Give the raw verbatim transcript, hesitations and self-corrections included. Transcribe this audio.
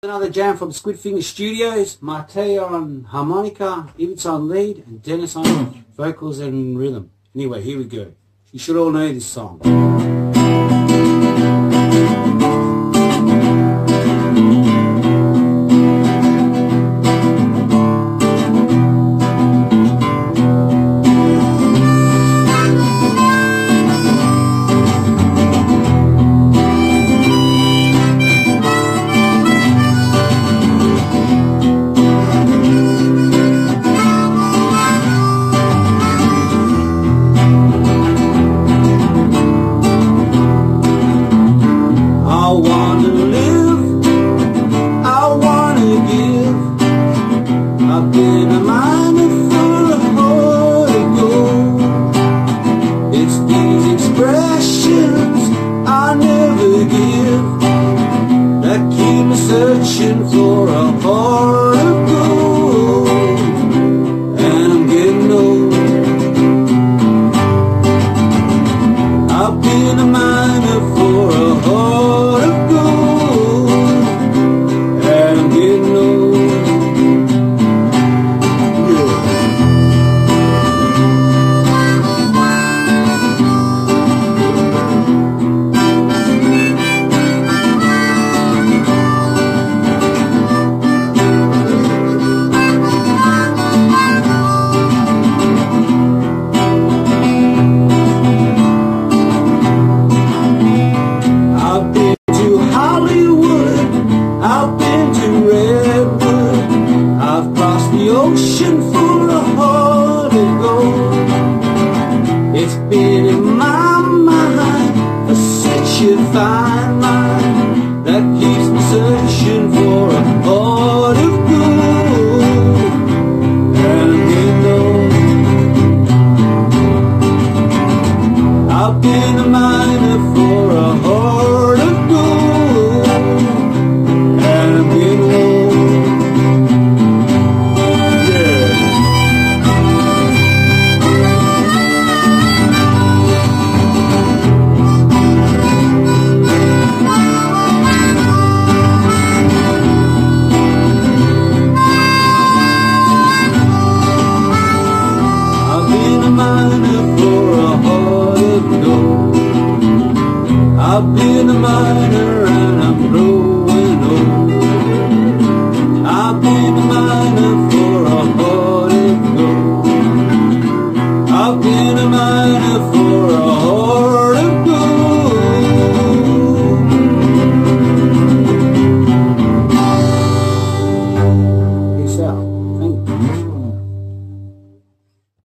Another jam from Squid Finger Studios. Matija on harmonica, Ivica on lead, and Dennis on vocals and rhythm. Anyway, here we go. You should all know this song. Searching for a heart of gold.